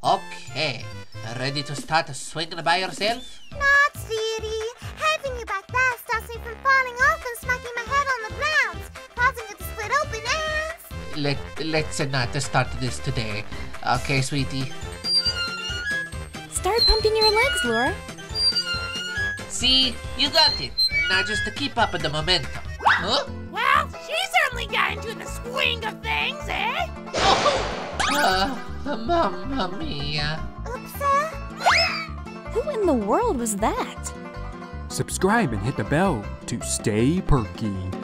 Okay, ready to start swinging by yourself? Not really. Having you back there stops me from falling off and smacking my head on the ground, causing it to split open and... Let's not start this today. Okay, sweetie. Start pumping your legs, Laura. See, you got it. Now just to keep up with the momentum. Huh? Well, she certainly got into the swing of things, eh? Mamma mia. Oops, Who in the world was that? Subscribe and hit the bell to stay perky.